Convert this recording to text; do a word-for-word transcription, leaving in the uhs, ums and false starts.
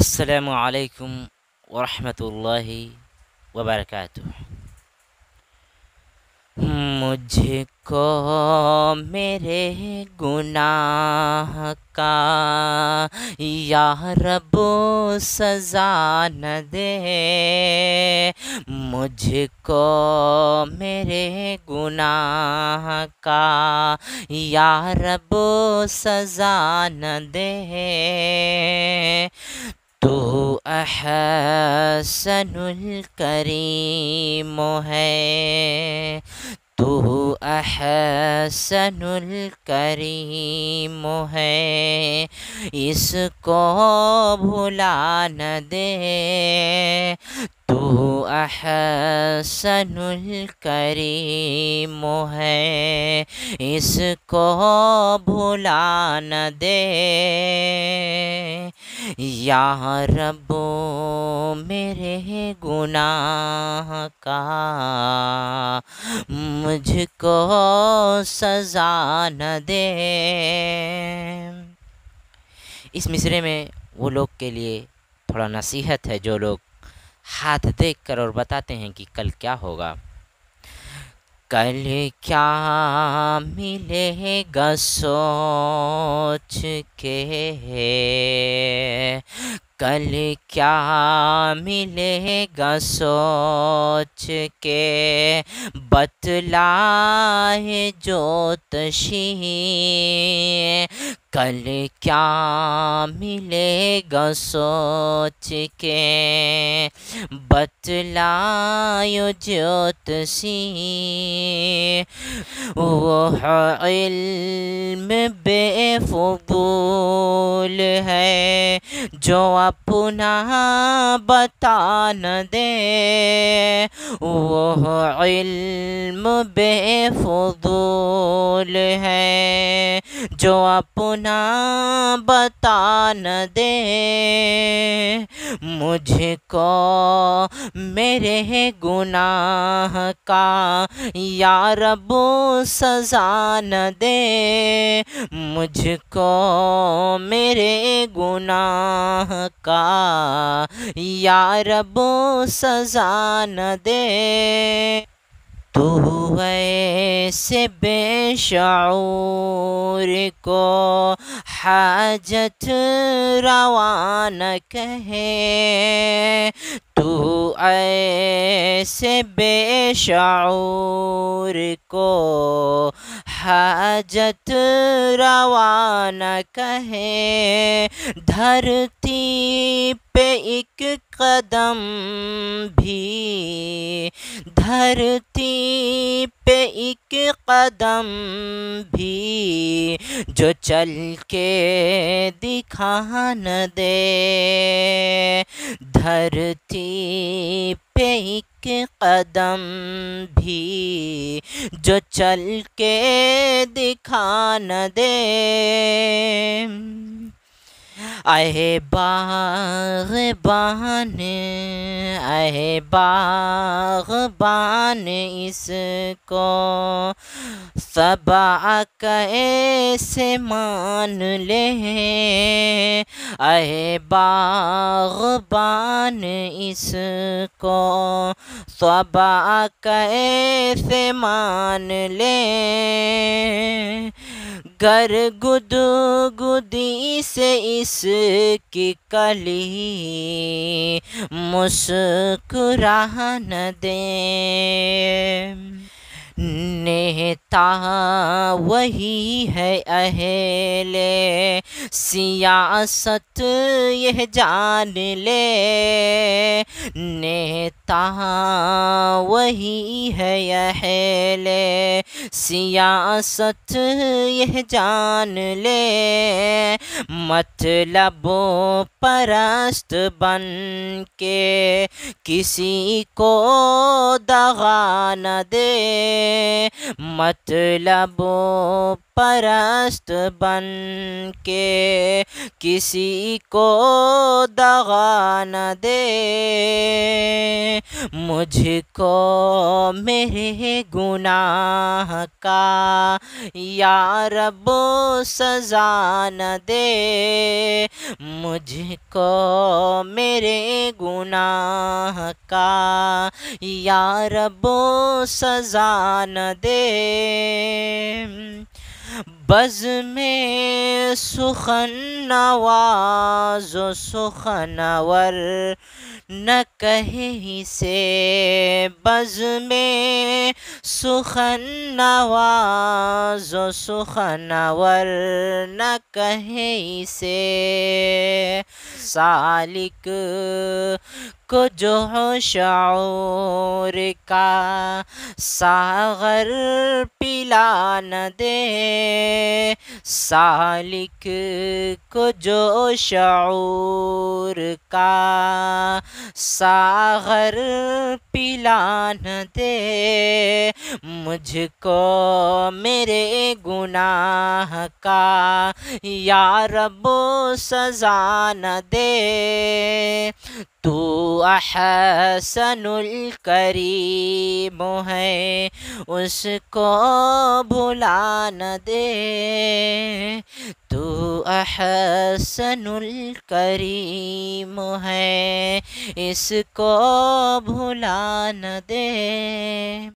السلام علیکم ورحمۃ اللہ وبرکاتہ۔ مجھ کو میرے گناہ کا یا رب سزا نہ دے، مجھ کو میرے گناہ کا یا رب سزا نہ دے۔ تو احسن الکریم ہے، تو احسن الکریم ہے، اس کو بھلا نہ دے۔ تو احسن الکریم ہے، اس کو بھلا نہ دے۔ یا رب میرے گناہ کا مجھ کو سزا نہ دے۔ اس مصرعے میں وہ لوگ کے لیے تھوڑا نصیحت ہے جو لوگ ہاتھ دیکھ کر اور بتاتے ہیں کہ کل کیا ہوگا۔ کل کیا ملے گا سوچ کے، کل کیا ملے گا سوچ کے، بتلائے جوتشی۔ کل کیا ملے گا سوچ کے، بتلائے جوتشی۔ وہ علم بے فضول ہے جو اپنا بتا نہ دے، وہ علم بے فضول ہے جو اپنا بتا نہ دے۔ مجھ کو میرے گناہ کا یا رب سزا نہ دے، مجھ کو میرے گناہ کا یا رب سزا نہ دے۔ تو ایسے بے شعور کو حاجت روا نہ کہے، تو ایسے بے شعور کو حاجت روا نہ کہے۔ دھرتی پہ ایک قدم بھی، دھرتی پہ ایک قدم بھی جو چل کے دکھا نہ دے، دھرتی پہ ایک قدم بھی جو چل کے دکھا نہ دے۔ اے باغبان، اے باغبان، اس کو صبا کیسے مان لے۔ اے باغبان، اس کو صبا کیسے مان لے۔ گر گدگدی سے اس کی کلی مسکرا نہ دے۔ نیتا وہی ہے اہل سیاست یہ جان لے، نیتا وہی ہے اہل سیاست یہ جان لے۔ مطلب پرست بن کے کسی کو دغا نہ دے، مطلب پرست بن کے کسی کو دغا نہ دے۔ مجھ کو میرے گناہ کا یا رب سزا نہ دے، مجھ کو میرے گناہ کا یا رب سزا نہ دے۔ بزم سخن نواز و سخنور نہ کہیں سے، بزم سخن نواز و سخنور نہ کہیں سے، سالک کو جو شعور کا ساغر پلا نہ دے، سالک کو جو شعور کا ساغر پلا نہ دے، مجھ کو میرے گناہ کا یا رب سزا نہ دے۔ تو احسن الکریم ہے اس کو بھلا نہ دے، تو احسن الکریم ہے اس کو بھلا نہ دے۔